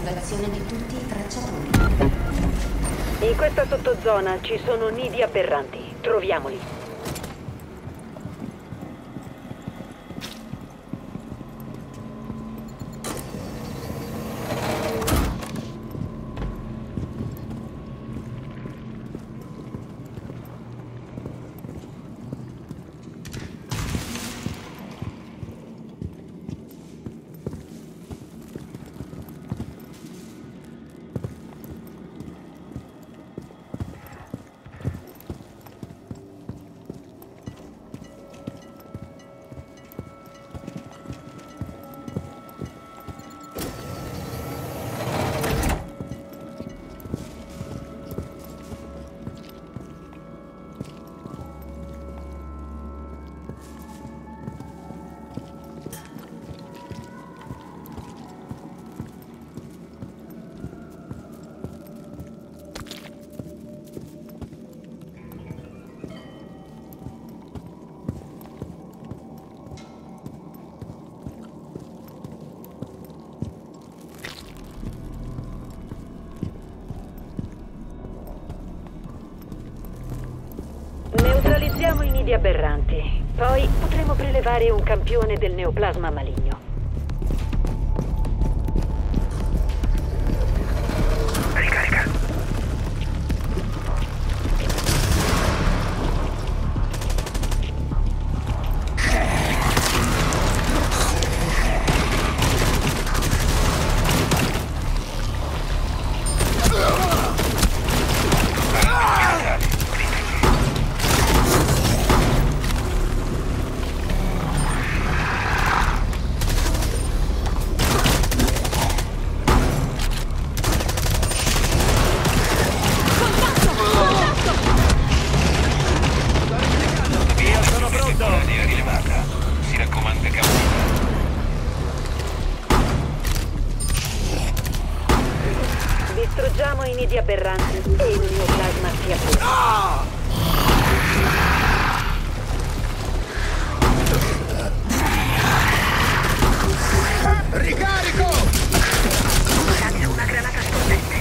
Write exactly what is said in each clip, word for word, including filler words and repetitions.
attivazione di tutti i tracciatori. In questa sottozona ci sono nidi aberranti. Troviamoli. Neutralizziamo i nidi aberranti. Poi potremo prelevare un campione del neoplasma maligno. Ricarica. Distruggiamo i nidi aberranti e il neoplasma sia pure. Ricarico! Lancio una granata esplodente.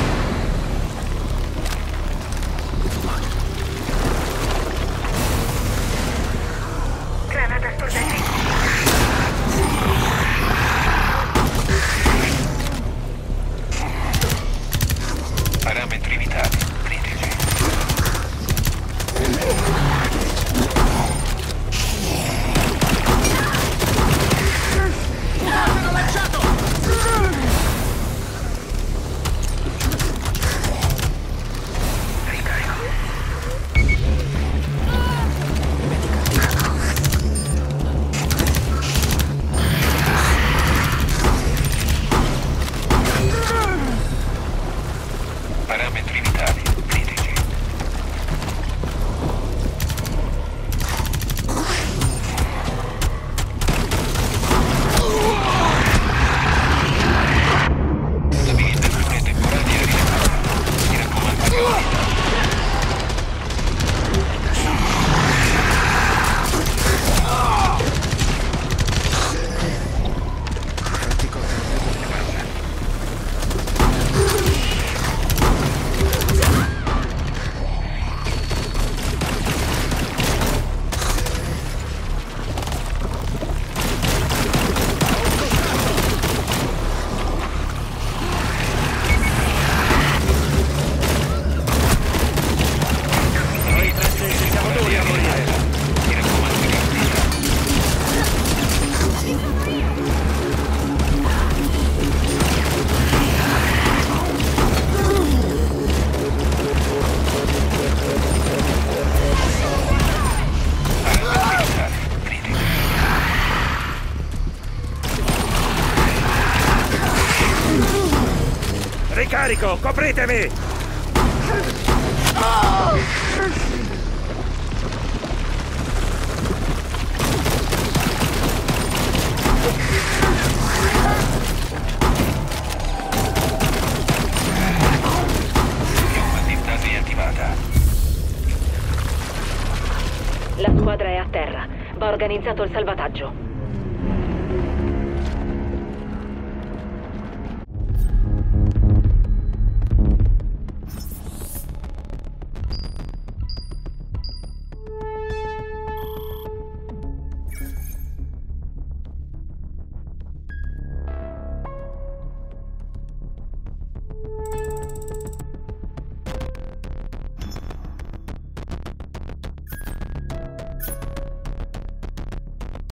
Granata esplodente. Parametri vitali, critici. L'ho lanciato! Ricarico. Parametri vitali, critici. Stabilizzazione temporanea rilevata. Mi raccomando che Ricarico, copritemi! Sintasi attivata. La squadra è a terra. Va organizzato il salvataggio.